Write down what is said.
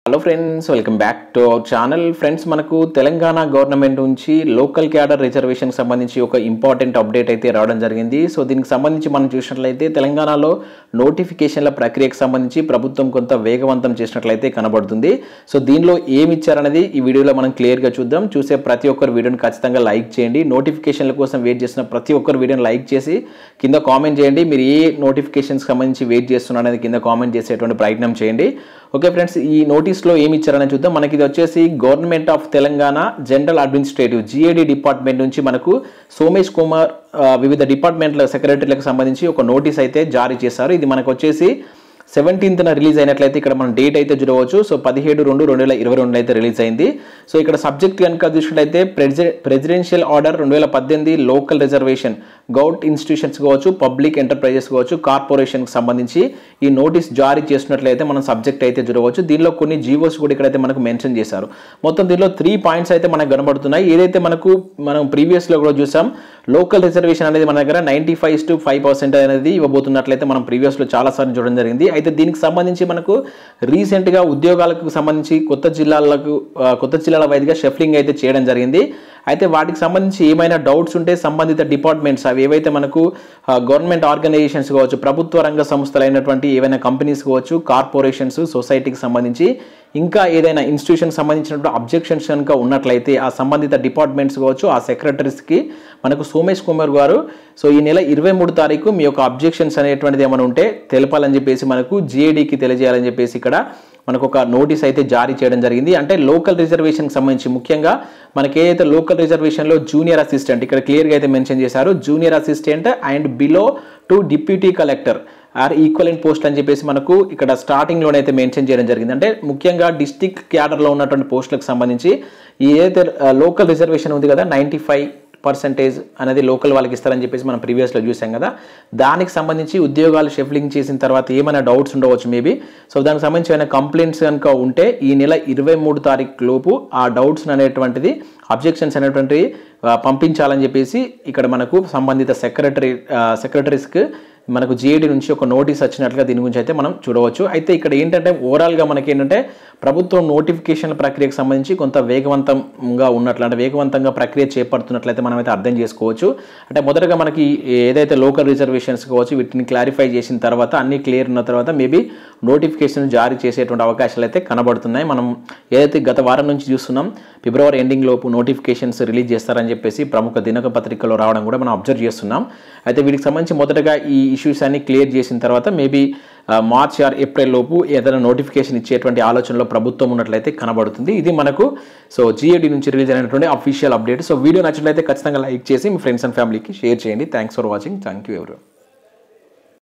Hello friends, welcome back to our channel. Friends, మనకు Telangana government నుంచి local cadre రిజర్వేషన్కి సంబంధించి ఒక ఇంపార్టెంట్ అప్డేట్ అయితే రావడం జరిగింది. సో దీనికి సంబంధించి మనం చూసినట్లయితే తెలంగాణలో నోటిఫికేషన్ల ప్రక్రియకు సంబంధించి ప్రభుత్వం కొంత వేగవంతం చేసినట్లయితే కనబడుతుంది. సో దీనిలో ఏమి ఇచ్చారనేది ఈ వీడియోలో మనం క్లియర్గా చూద్దాం. చూసే ప్రతి ఒక్కరు వీడియోని ఖచ్చితంగా లైక్ చేయండి. నోటిఫికేషన్ల కోసం వెయిట్ చేసిన ప్రతి ఒక్కరు వీడియోని లైక్ చేసి కింద కామెంట్ చేయండి. మీరు ఏ నోటిఫికేషన్కి సంబంధించి వెయిట్ చేస్తున్నారు అనేది కింద కామెంట్ చేసేటువంటి ప్రయత్నం చేయండి. ఓకే ఫ్రెండ్స్, ఈ నోటీస్లో ఏమి ఇచ్చారని చూద్దాం. మనకి ఇది వచ్చేసి government of Telangana general administrative GAD department నుంచి మనకు సోమేష్ కుమార్ వివిధ డిపార్ట్మెంట్ల సెక్రటరీలకు సంబంధించి ఒక నోటీస్ అయితే జారీ చేశారు. ఇది మనకు వచ్చేసి 17న రిలీజ్ అయినట్లయితే ఇక్కడ మనం డేట్ అయితే చూడవచ్చు. సో 17/2/2022 అయితే రిలీజ్ అయింది. సో ఇక్కడ సబ్జెక్ట్ కనుక చూసినట్లయితే presidential order 2018 local reservation govt institutions కావచ్చు, పబ్లిక్ ఎంటర్ప్రైజెస్ కావచ్చు, కార్పొరేషన్కి సంబంధించి ఈ నోటీస్ జారీ చేసినట్లయితే మనం సబ్జెక్ట్ అయితే చూడవచ్చు. దీనిలో కొన్ని జీవోస్ కూడా ఇక్కడైతే మనకు మెన్షన్ చేశారు. మొత్తం దీనిలో 3 పాయింట్స్ అయితే మనకు కనబడుతున్నాయి. ఏదైతే మనం ప్రీవియస్లో కూడా చూసాం, లోకల్ రిజర్వేషన్ అనేది మన దగ్గర 95% అనేది ఇవ్వబోతున్నట్లయితే మనం ప్రీవియస్లో చాలాసార్లు చూడడం జరిగింది. అయితే దీనికి సంబంధించి మనకు రీసెంట్గా ఉద్యోగాలకు సంబంధించి కొత్త జిల్లాల వైద్యుగా షఫ్లింగ్ అయితే చేయడం జరిగింది. అయితే వాటికి సంబంధించి ఏమైనా డౌట్స్ ఉంటే సంబంధిత డిపార్ట్మెంట్స్ అవి ఏవైతే మనకు గవర్నమెంట్ ఆర్గనైజేషన్స్ కావచ్చు, ప్రభుత్వ రంగ సంస్థలు అయినటువంటి ఏవైనా కంపెనీస్ కావచ్చు, కార్పొరేషన్స్, సొసైటీకి సంబంధించి ఇంకా ఏదైనా ఇన్స్టిట్యూషన్కి సంబంధించినటువంటి అబ్జెక్షన్స్ కనుక ఉన్నట్లయితే ఆ సంబంధిత డిపార్ట్మెంట్స్ కావచ్చు, ఆ సెక్రటరీస్కి మనకు సోమేష్ కుమార్ గారు సో ఈ నెల 23 తారీఖు మీ యొక్క అబ్జెక్షన్స్ అనేటువంటిది ఏమైనా ఉంటే తెలపాలని చెప్పేసి మనకు GADకి తెలియజేయాలని చెప్పేసి ఇక్కడ మనకు ఒక నోటీస్ అయితే జారీ చేయడం జరిగింది. అంటే లోకల్ రిజర్వేషన్కి సంబంధించి ముఖ్యంగా మనకి ఏదైతే లోకల్ రిజర్వేషన్లో జూనియర్ అసిస్టెంట్ ఇక్కడ క్లియర్గా అయితే మెన్షన్ చేశారు. Junior assistant and below to deputy collector or equivalent post అని చెప్పేసి మనకు ఇక్కడ స్టార్టింగ్లోనైతే మెన్షన్ చేయడం జరిగింది. అంటే ముఖ్యంగా డిస్ట్రిక్ట్ క్యాడర్లో ఉన్నటువంటి పోస్టులకు సంబంధించి ఏదైతే లోకల్ రిజర్వేషన్ ఉంది కదా 95% అనేది లోకల్ వాళ్ళకి ఇస్తారని చెప్పేసి మనం ప్రీవియస్లో చూసాం కదా, దానికి సంబంధించి ఉద్యోగాలు షెఫ్లింగ్ చేసిన తర్వాత ఏమైనా డౌట్స్ ఉండవచ్చు మేబీ. సో దానికి సంబంధించి ఏమైనా కంప్లైంట్స్ కనుక ఉంటే ఈ నెల 23 తారీఖు లోపు ఆ డౌట్స్ అనేటువంటిది అబ్జెక్షన్స్ అనేటువంటివి పంపించాలని చెప్పేసి ఇక్కడ మనకు సంబంధిత సెక్రటరీస్కి మనకు GAD నుంచి ఒక నోటీస్ వచ్చినట్లుగా దీని గురించి అయితే మనం చూడవచ్చు. అయితే ఇక్కడ ఏంటంటే ఓవరాల్గా మనకి ఏంటంటే ప్రభుత్వం నోటిఫికేషన్ల ప్రక్రియకు సంబంధించి కొంత వేగవంతంగా ఉన్నట్లు, అంటే వేగవంతంగా ప్రక్రియ చేపడుతున్నట్లయితే మనం అయితే అర్థం చేసుకోవచ్చు. అంటే మొదటగా మనకి ఏదైతే లోకల్ రిజర్వేషన్స్ కావచ్చు వీటిని క్లారిఫై చేసిన తర్వాత అన్ని క్లియర్ ఉన్న తర్వాత మేబీ నోటిఫికేషన్ జారీ చేసేటువంటి అవకాశాలు అయితే కనబడుతున్నాయి. మనం ఏదైతే గత వారం నుంచి చూస్తున్నాం, ఫిబ్రవరి ఎండింగ్ లోపు నోటిఫికేషన్స్ రిలీజ్ చేస్తారని చెప్పేసి ప్రముఖ దినక పత్రికలో రావడం కూడా మనం అబ్జర్వ్ చేస్తున్నాం. అయితే వీటికి సంబంధించి మొదటగా ఈ ఇష్యూస్ అన్ని క్లియర్ చేసిన తర్వాత మేబీ మార్చ్ ఆర్ ఏప్రిల్ లోపు ఏదైనా నోటిఫికేషన్ ఇచ్చేటువంటి ఆలోచనలో ప్రభుత్వం ఉన్నట్లయితే కనబడుతుంది. ఇది మనకు సో GAD నుంచి రిలీజ్ అయినటువంటి అఫీషియల్ అప్డేట్. సో వీడియో నచ్చినట్లయితే ఖచ్చితంగా లైక్ చేసి మీ ఫ్రెండ్స్ అండ్ ఫ్యామిలీకి షేర్ చేయండి. Thanks for watching. Thank you everyone.